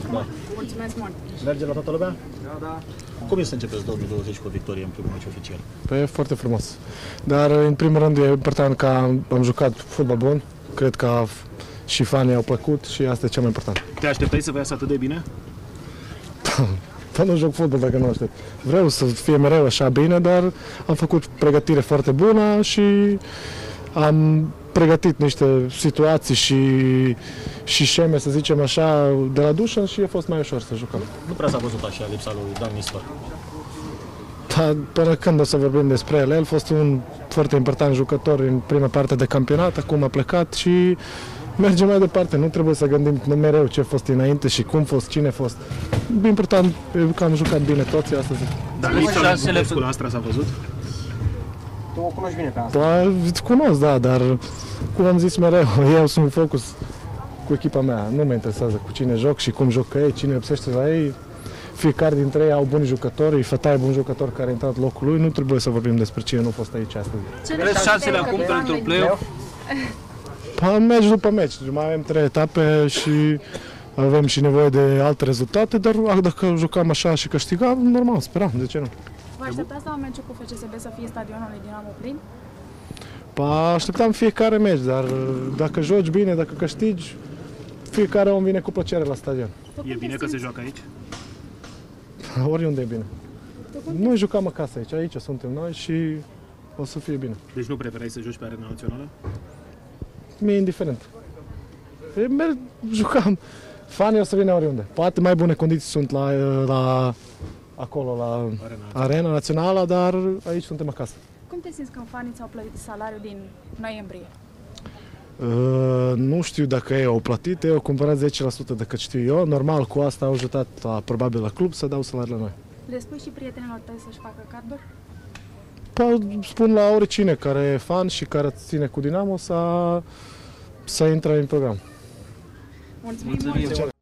Da. Mulțumesc mult! Merge la toată lumea? Da. Cum e să începeți 2020 cu o victorie în primul meci oficial? Păi e foarte frumos. Dar, în primul rând, e important că am jucat fotbal bun. Cred că și fanii au plăcut și asta e cel mai important. Te așteptai să vă iasă atât de bine? Dar nu joc fotbal dacă nu aștept. Vreau să fie mereu așa bine, dar am făcut pregătire foarte bună și am pregătit niște situații și șeme, să zicem așa, de la dușă și a fost mai ușor să jucăm. Nu prea s-a văzut așa lipsa lui Dan Nistor. Dar până când o să vorbim despre el a fost un foarte important jucător în prima parte de campionat, acum a plecat și mergem mai departe. Nu trebuie să gândim mereu ce a fost înainte și cum a fost, cine a fost. Important e că am jucat bine toți astăzi. Dar lipsa lui Popescu la Astra s-a văzut? Tu o cunoști bine pe asta. Da, îți cunosc, da, dar cum am zis mereu, eu sunt focus cu echipa mea. Nu mă interesează cu cine joc și cum joc ei, cine obsește la ei. Fiecare dintre ei au buni jucători, Fătaie e bun jucător care a intrat locul lui, nu trebuie să vorbim despre cine nu a fost aici astăzi. Care șansele acum pentru play-off? Meci după meci, mai avem 3 etape și avem și nevoie de alte rezultate, dar dacă jucam așa și câștigam, normal, speram, de ce nu? Vă așteptați la meciul cu FCSB să fie stadionul lui Dinamo plin? Așteptam fiecare meci, dar dacă joci bine, dacă câștigi, fiecare om vine cu plăcere la stadion. E bine că se joacă aici? Oriunde e bine. Noi jucam acasă aici suntem noi și o să fie bine. Deci nu preferai să joci pe arena națională? Mi-e indiferent. Jucam. Fanii o să vină oriunde. Poate mai bune condiții sunt acolo, la arena națională, dar aici suntem acasă. Cum te simți când fanii ți-au plătit salariul din noiembrie? Nu știu dacă ei au plătit, ei au cumpărat 10% decât știu eu. Normal, cu asta au ajutat probabil la club să dau salariul la noi. Le spui și prietenilor tăi să-și facă carduri? Spun la oricine care e fan și care ține cu Dinamo să intre în program. Mulțumim mult!